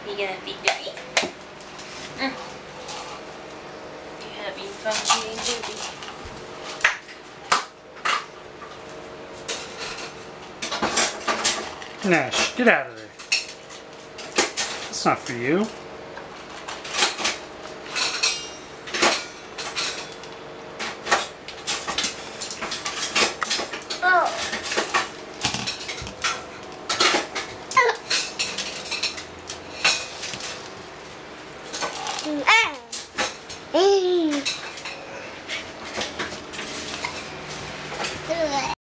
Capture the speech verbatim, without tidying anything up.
You gonna feed baby? Mm. You having fun feeding baby? Nash, get out of there. It's not for you.